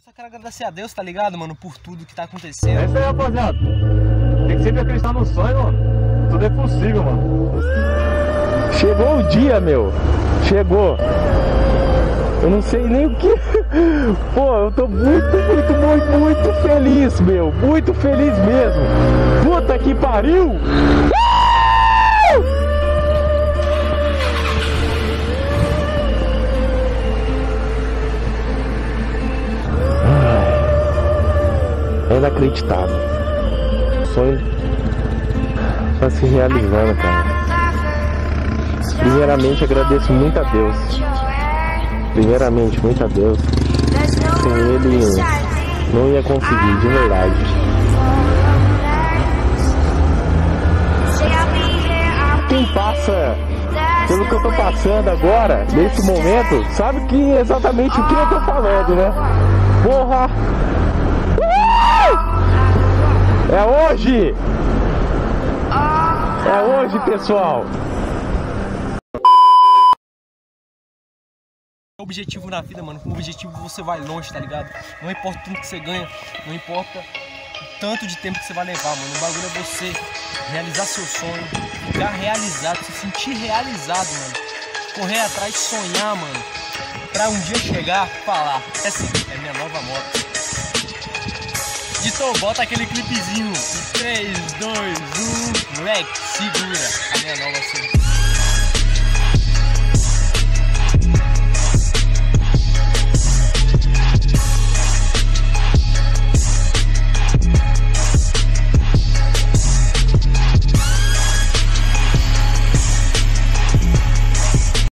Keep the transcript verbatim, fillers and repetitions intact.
só quero agradecer a Deus, tá ligado, mano, por tudo que tá acontecendo. É isso aí, rapaziada. Tem que sempre acreditar no sonho, mano. Tudo é possível, mano. Chegou o dia, meu. Chegou. Eu não sei nem o que. Pô, eu tô muito, muito, muito, muito feliz, meu. Muito feliz mesmo. Puta que pariu! É inacreditável. O sonho tá se realizando, cara. Primeiramente, agradeço muito a Deus. Primeiramente, muito a Deus. Sem Ele, não ia conseguir, de verdade. Quem passa pelo que eu tô passando agora, nesse momento, sabe que exatamente o que eu tô falando, né? Porra! É hoje! É hoje, pessoal! Objetivo na vida, mano. Com o objetivo você vai longe, tá ligado? Não importa o tanto que você ganha, não importa o tanto de tempo que você vai levar, mano. O bagulho é você realizar seu sonho, ficar realizado, se sentir realizado, mano. Correr atrás, sonhar, mano. Pra um dia chegar, falar, essa é minha nova moto. Editor, bota aquele clipezinho. três, dois, um, moleque, segura a minha nova moto.